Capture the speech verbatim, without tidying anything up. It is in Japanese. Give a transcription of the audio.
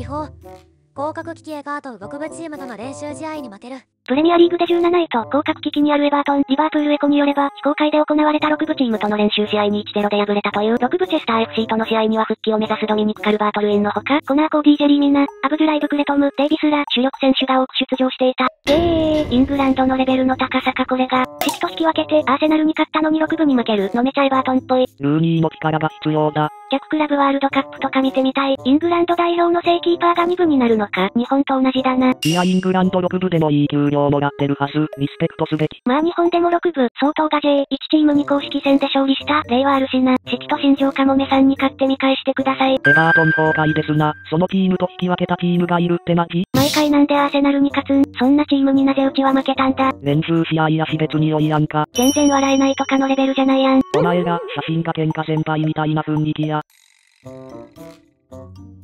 秘宝。降格危機へガートろく部チームとの練習試合に負ける。 プレミアリーグでじゅうなないと降格危機にあるエバートン、リバープールエコによれば、非公開で行われたろく部チームとの練習試合にいちたいゼロで敗れたというろく部チェスター エフシー との試合には復帰を目指すドミニク・カルバートルインのほか、コナー・コーディ・ジェリー・ミナ、アブズライブ・クレトム、デイビスら主力選手が多く出場していた。えー、イングランドのレベルの高さかこれが。シティと引き分けてアーセナルに勝ったのにろく部に負けるのめちゃエバートンっぽい。 ルーニーの力が必要だ。 逆クラブワールドカップとか見てみたい。イングランド代表の正キーパーがに部になるのか。日本と同じだな。 いやイングランドろく部でもいい給料もらってるはず。リスペクトすべき。 まあ日本でもろく部、相当が ジェイワン チームに公式戦で勝利した例はあるしな。シティと新庄かもめさんに勝って見返してください。 エバートン崩壊ですな。そのチームと引き分けたチームがいるってマジ？ 毎回なんでアーセナルに勝つん？そんなチームになぜうちは負けたんだ？ 練習試合やし別に良いやんか。 全然笑えないとかのレベルじゃないやん。 お前ら、写真が喧嘩先輩みたいな雰囲気や。